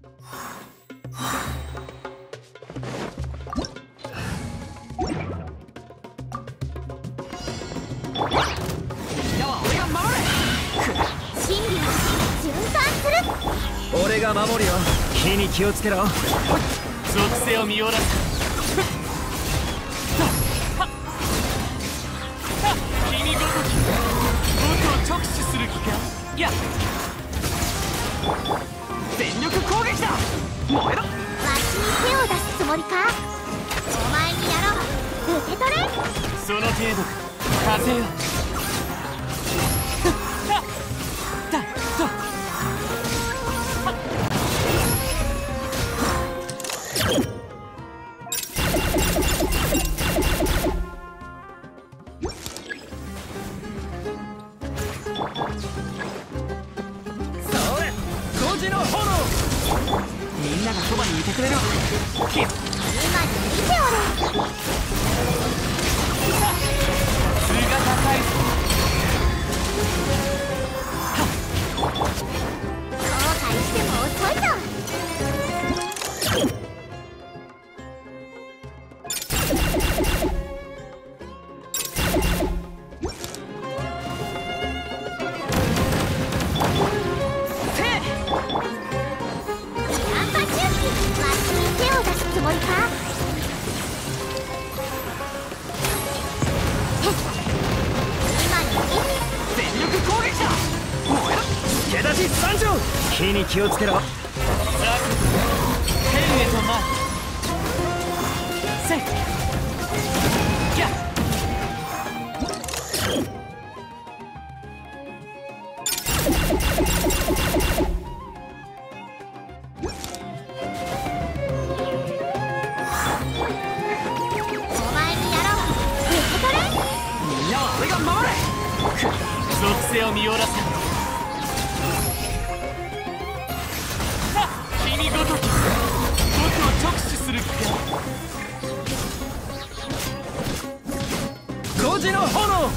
俺が守るよ。火に気をつけろ。 属性を見下ろす。君ごとき僕を直視する気か。いや全力攻撃だ。燃えろ。わしに手を出すつもりか。お前にやろう。受け取れ。 その程度か。風よ。みんながそばにいてくれる。今に見ておれ。図が高いぞ。 後悔しても遅いぞ。 火に気をつけろ。 天へとな。せっギャッ。 お前にやろう。受け取れ。 みんなは俺が守れ。属性を見下ろす。君ごとき僕を直視する気か。 5時の炎。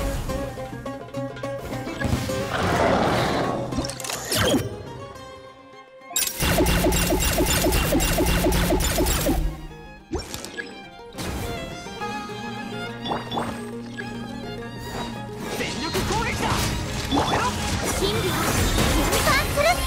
全力攻撃だ。燃えろ。 真理は循環する。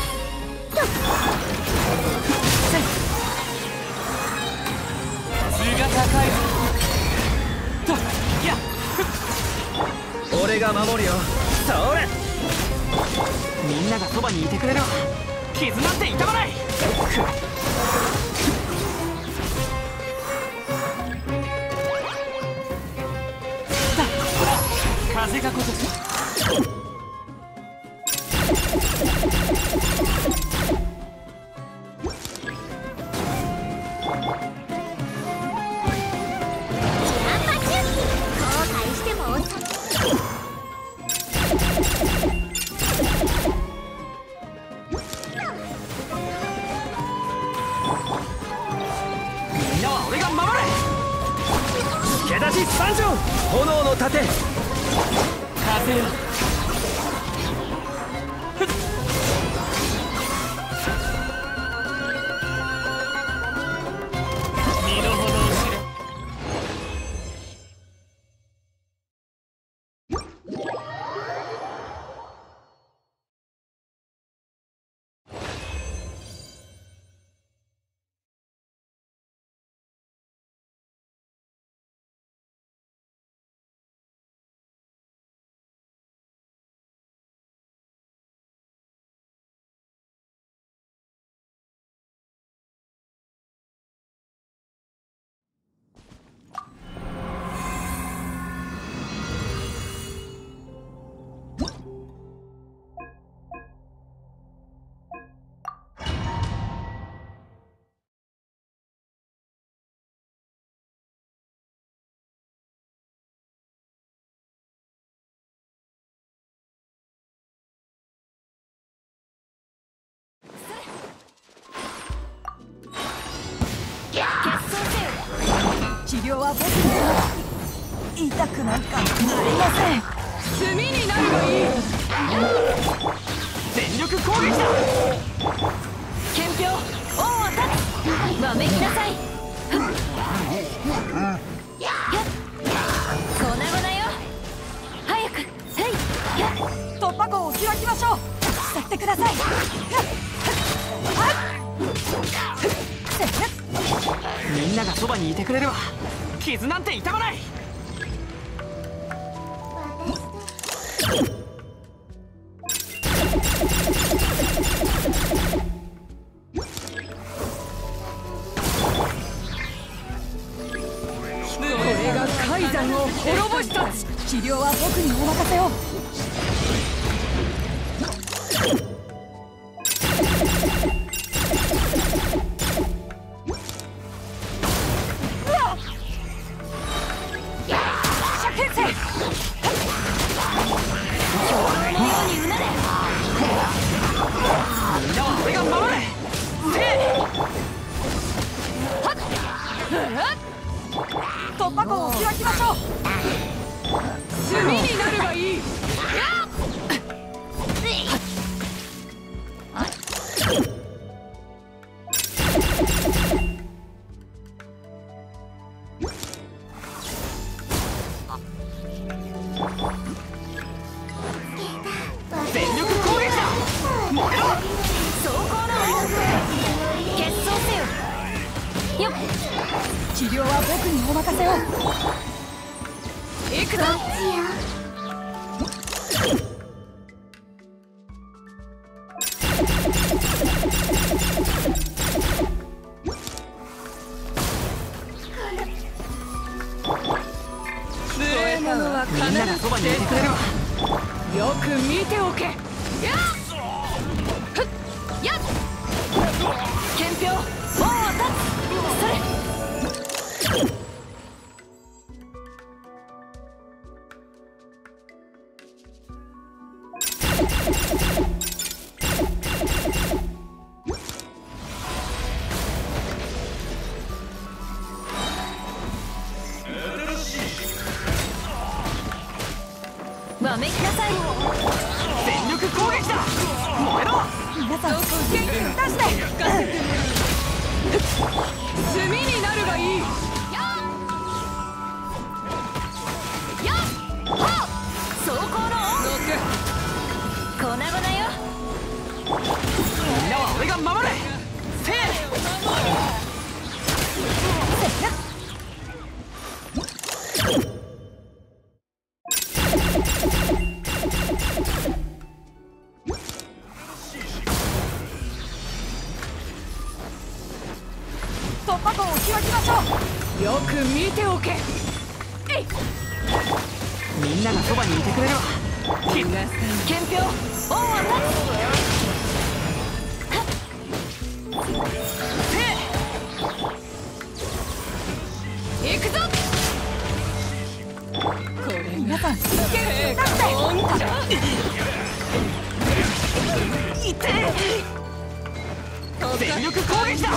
図が高いぞ。といや俺が守るよ。それ。 みんながそばにいてくれる。傷なんて痛まない。風がことし。みんなは俺が守れ。 助出し参上。炎の盾。 風よ。身の程を知れ。 治療は僕で痛くなんかなりません。炭になるがいい。 全力攻撃だ。 標恩を断つ。わめきなさい。粉々よ。早く。突破口を開きましょう。去ってください。 みんながそばにいてくれるわ。傷なんて痛まない。 これが海山を滅ぼした。治療は僕にお任せを。突破口を開きましょう。炭になるがいい。 全力攻撃だ。燃えろ。 走行の決闘せよ。よっ。治療は僕にお任せを。行くぞ。無礼者は必ずみんながそばにいてくれるわ。 よく見ておけ。やっやっ憲兵恩を断つ。それ。わめきなさい。 全力攻撃だ。燃えろ。 皆さん元気に出して炭になるがいい。やっはっ走行の粉々よ。 みんなは俺が守れ。せい。 突破口を開きましょう。よく見ておけ。 みんながそばにいてくれるわ。 憲兵恩を断つ。行くぞ。これ皆さん元気になって。 全力攻撃だ。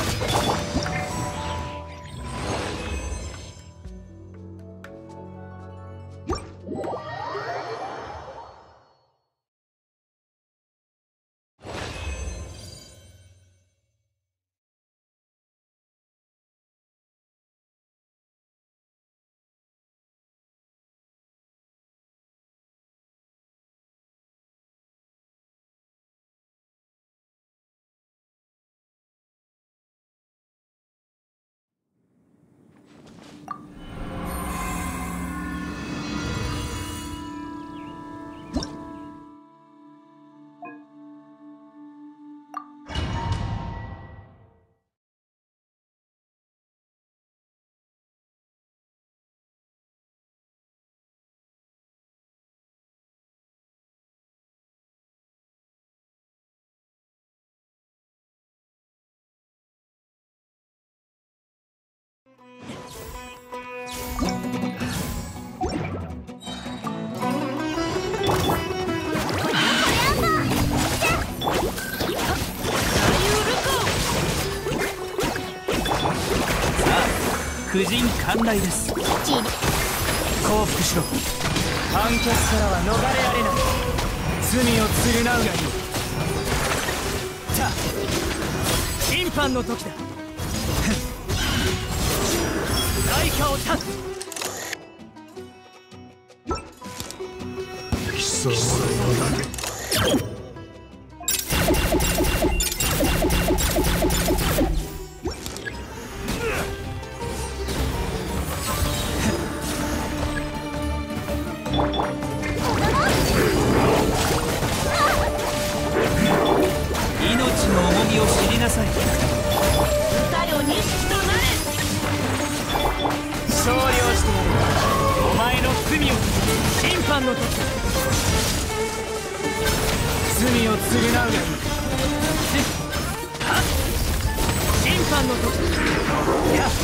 婦人寛大です。降伏しろ。判決からは逃れられない。罪を償うがいい。さあ審判の時だ。代価を断つ。 貴様の名命の重みを知りなさい。 歌よ錦となれ。 勝利をしてやる。お前の罪を審判の時だ。罪を償うがいい。はっ審判の時だ。やっ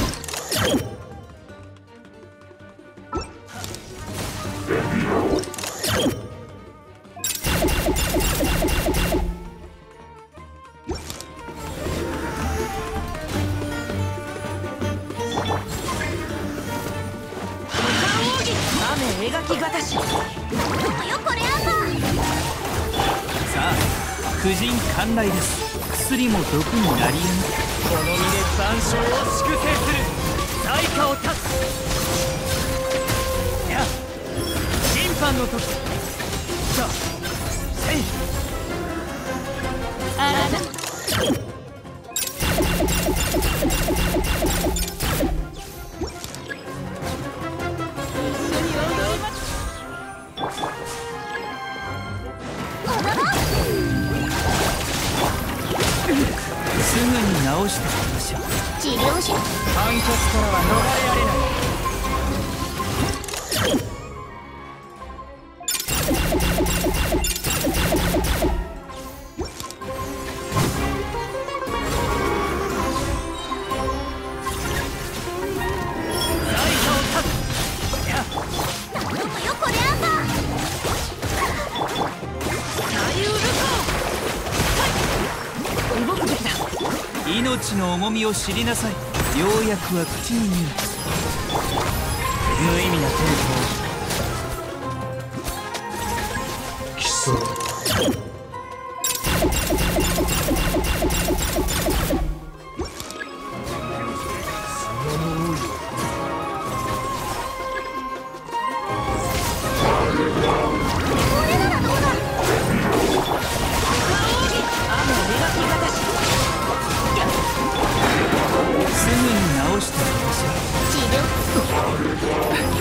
雨描きがたし。よこれあんな。 さあ婦人寛大です。薬も毒になり得ぬ。この身で万象を粛清する。代価を断つ。いや審判の時。さあせい。 あらな。 すぐに直してみましょう。 治療しろ。 判決からは逃れられない。代価を断つ。いやよこれあんな。 動くべきだ。 命の重みを知りなさい。ようやくは口に見えた。無意味な抵抗。 貴様すぐに直してみましょう。 治療。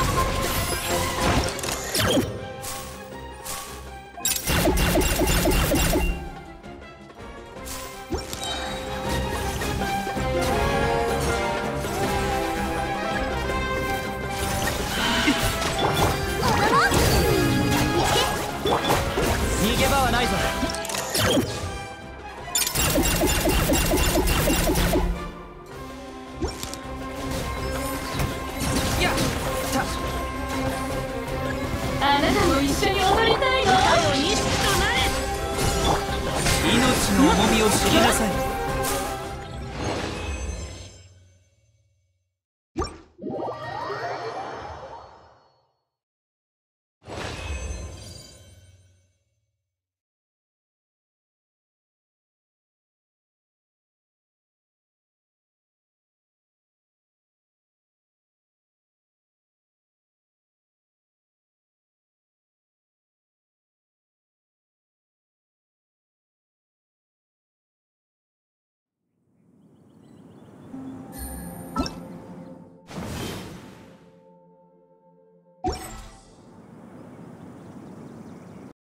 逃げ場はないぞ。やったあなたも一緒に踊りたいの。歌よ錦となれ。 命の重みを知りなさい。